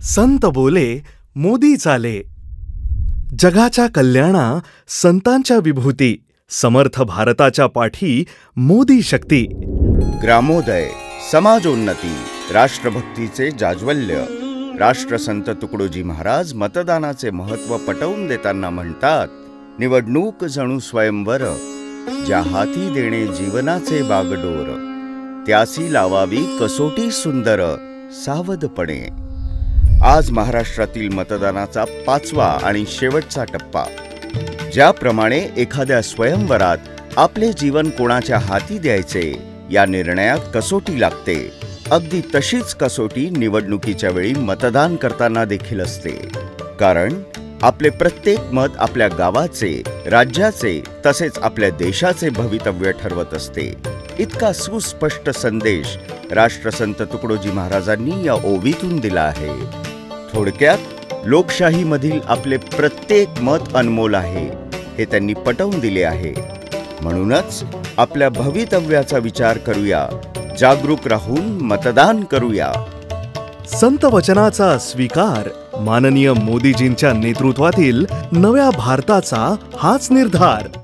संत बोले मोदी चाले। जगाच्या कल्याणा संतांच्या विभूती, समर्थ भारताच्या पाठी मोदी शक्ती। ग्रामोदय, समाजोन्नती, राष्ट्रभक्तीचे जाज्वल्य। राष्ट्रसंत तुकडोजी महाराज मतदानाचे महत्त्व पटवून देताना म्हणतात, निवडणूक जणू स्वयंवर, ज्या हाती देणे जीवनाचे बागडोर, त्यासी लावावी कसोटी सुंदर सावधपणे। आज महाराष्ट्रातील मतदानाचा 5वा आणि शेवटचा टप्पा। ज्याप्रमाणे एखाद्या स्वयंवरात आपले जीवन कोणाच्या हाती द्यायचे या निर्णयात कसोटी लागते, अगदी तशीच कसोटी निवडणुकीच्या वेळी मतदान करताना देखील असते। कारण आपले प्रत्येक मत आपल्या गावाचे, राज्याचे तसेच आपल्या देशाचे भवितव्य ठरवत असते। इतका सुस्पष्ट संदेश राष्ट्रसंत तुकडोजी महाराजांनी या ओवीतून दिला आहे। थोडक्यात लोकशाहीमधील आपले प्रत्येक मत अनमोल आहे हे त्यांनी पटवून दिले आहे। म्हणूनच आपल्या भवितव्याचा विचार करूया, जागरूक राहून मतदान करूया। संत वचनाचा स्वीकार, माननीय मोदीजींच्या नेतृत्वातील नव्या भारताचा हाच निर्धार।